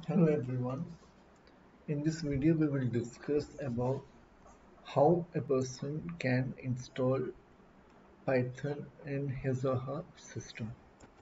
Hello everyone. In this video we will discuss about how a person can install Python in his or her system.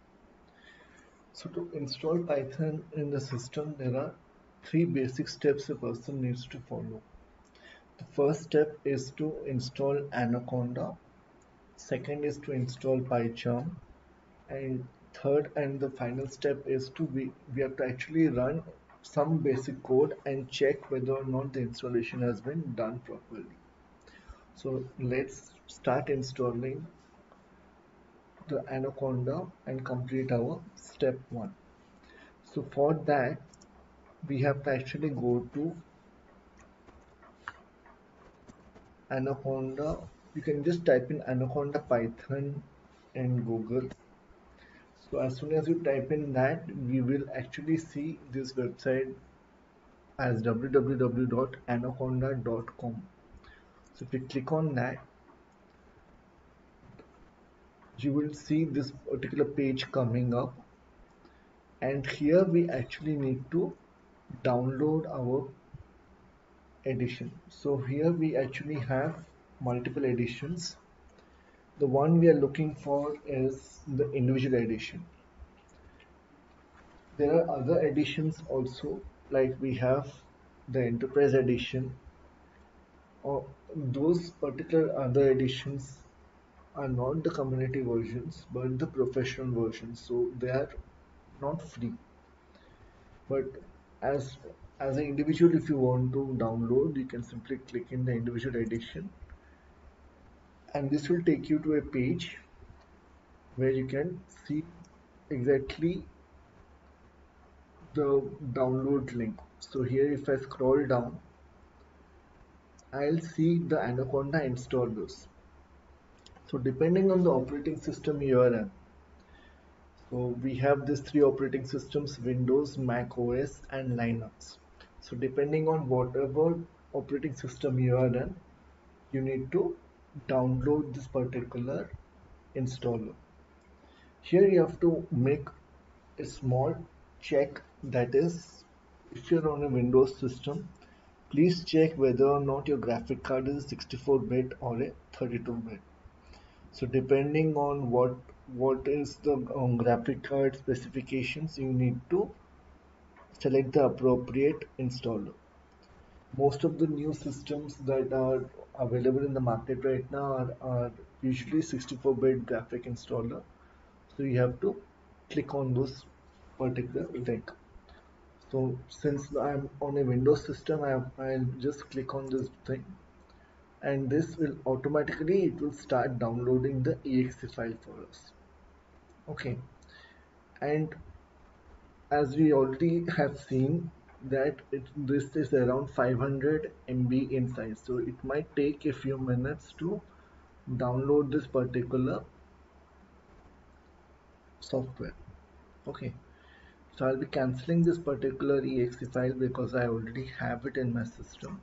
So to install Python in the system there are three basic steps a person needs to follow. The first step is to install Anaconda, second is to install PyCharm, and third and the final step is we have to actually run some basic code and check whether or not the installation has been done properly. So let's start installing the Anaconda and complete our step 1. So for that we have to actually go to Anaconda. You can just type in Anaconda Python in Google. So as soon as you type in that, we will actually see this website as www.anaconda.com. So if you click on that, you will see this particular page coming up, and here we actually need to download our edition. So here we actually have multiple editions. The one we are looking for is the individual edition. There are other editions also, like we have the enterprise edition, or those particular other editions are not the community versions but the professional versions, so they are not free. But as an individual, if you want to download, you can simply click in the individual edition, and this will take you to a page where you can see exactly the download link. So here if I scroll down, I'll see the Anaconda installers. So depending on the operating system you are in, so we have these three operating systems: Windows, Mac OS, and Linux. So depending on whatever operating system you are in, you need to download this particular installer. Here you have to make a small check, that is, if you're on a Windows system, please check whether or not your graphic card is a 64-bit or a 32-bit. So depending on what is the graphic card specifications, you need to select the appropriate installer. Most of the new systems that are available in the market right now are usually 64-bit graphic installer. So you have to click on this particular link. So since I'm on a Windows system, I'll just click on this thing, and this will automatically, it will start downloading the exe file for us. Okay, and as we already have seen that this is around 500 MB in size, so it might take a few minutes to download this particular software. Okay, so I'll be cancelling this particular exe file because I already have it in my system.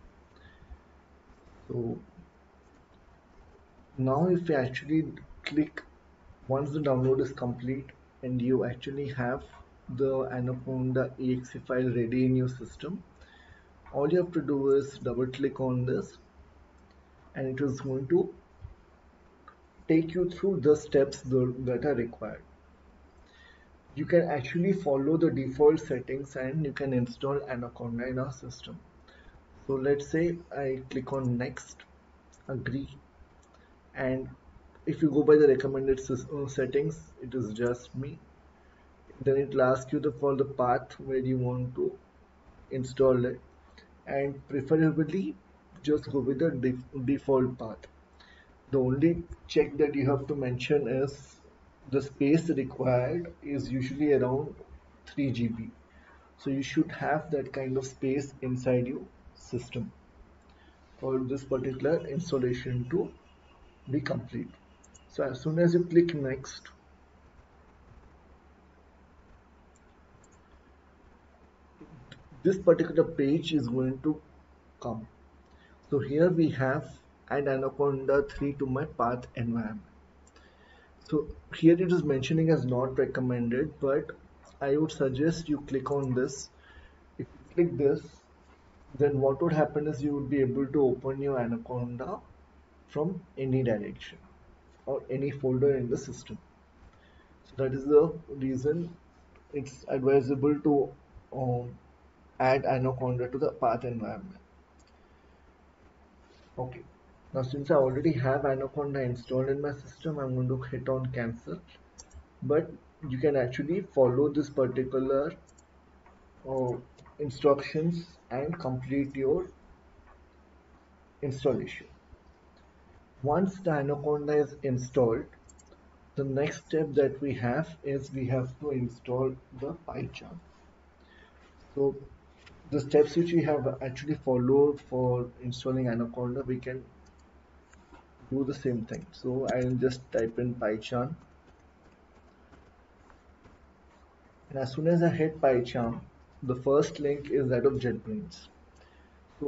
So now if you actually click, once the download is complete and you actually have the Anaconda exe file ready in your system, all you have to do is double click on this, and it is going to take you through the steps that are required. You can actually follow the default settings and you can install Anaconda in our system. So let's say I click on next, agree, and if you go by the recommended settings, it is just me. Then it will ask you for the path where you want to install it, and preferably just go with the default path. The only check that you have to mention is the space required is usually around 3 GB. So you should have that kind of space inside your system for this particular installation to be complete. So as soon as you click next, this particular page is going to come. So here we have add Anaconda 3 to my path environment. So here it is mentioning as not recommended, but I would suggest you click on this click this, then what would happen is you would be able to open your Anaconda from any direction or any folder in the system. So that is the reason it's advisable to um, add Anaconda to the path environment. Okay. Now since I already have Anaconda installed in my system, I'm going to hit on cancel. But you can actually follow this particular uh, instructions and complete your installation. Once the Anaconda is installed, the next step that we have is we have to install the PyCharm. So the steps which we have actually followed for installing Anaconda, we can do the same thing. So I'll just type in PyCharm, and as soon as I hit PyCharm, the first link is that of JetBrains. So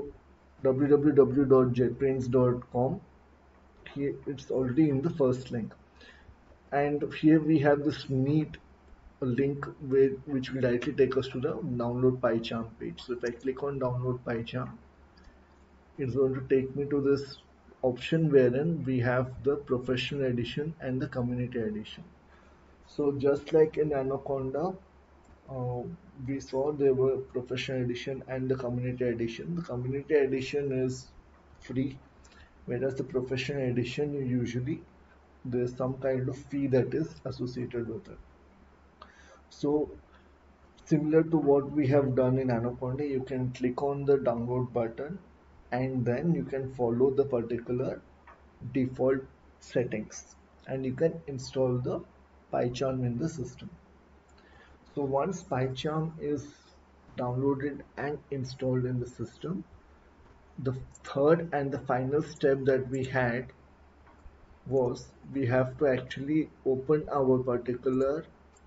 www.jetbrains.com, here it's already in the first link, and here we have this neat link which will directly take us to the download PyCharm page. So if I click on download PyCharm, it's going to take me to this option wherein we have the professional edition and the community edition. So just like in Anaconda, uh, we saw there were professional edition and the community edition. The community edition is free, whereas the professional edition usually there's some kind of fee that is associated with it. So similar to what we have done in Anaconda, you can click on the download button and then you can follow the particular default settings and you can install the PyCharm in the system. So once PyCharm is downloaded and installed in the system, the third and the final step that we had was we have to actually open our particular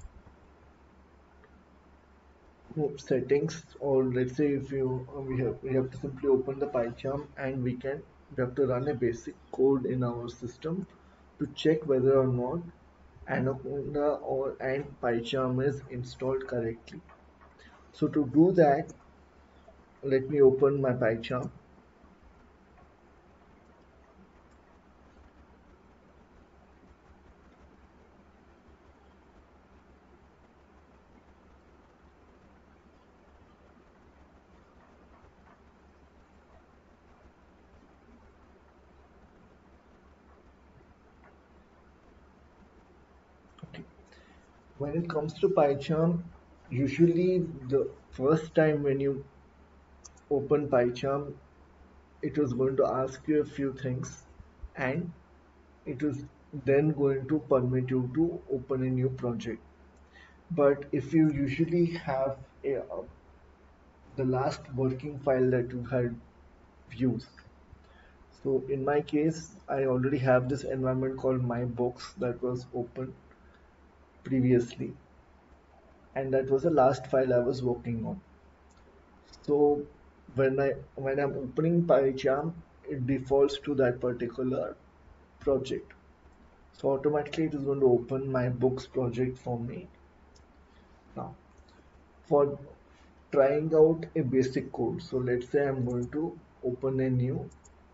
settings, or let's say if you we have to simply open the PyCharm and we have to run a basic code in our system to check whether or not Anaconda or and PyCharm is installed correctly. So to do that, let me open my PyCharm. Okay. When it comes to PyCharm, usually the first time when you open PyCharm, it was going to ask you a few things and it is then going to permit you to open a new project. But if you usually have the last working file that you had used, so in my case, I already have this environment called my books that was open previously, and that was the last file I was working on. So when I'm opening PyCharm, it defaults to that particular project. So automatically it is going to open my books project for me now. For trying out a basic code, so let's say I'm going to open a new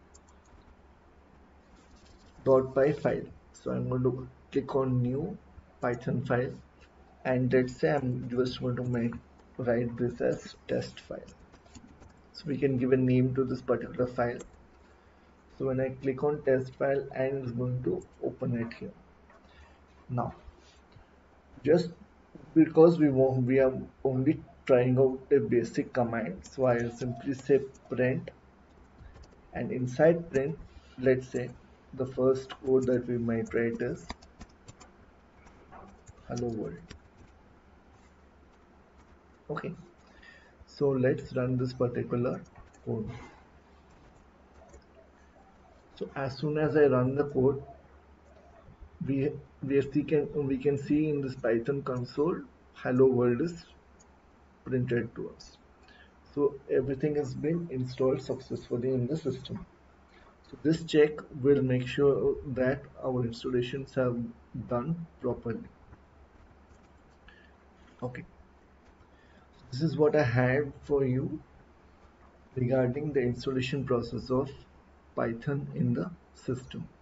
.py file. So I'm going to click on new Python file, and let's say I'm just going to write this as test file. So we can give a name to this particular file. So when I click on test file, and it's going to open it here. Now just because we are only trying out a basic command, so I'll simply say print, and inside print, let's say the first code that we might write is hello world. Okay, so let's run this particular code. So as soon as I run the code, we we can see in this Python console hello world is printed to us. So everything has been installed successfully in the system. So this check will make sure that our installations have done properly. Okay. This is what I had for you regarding the installation process of Python in the system.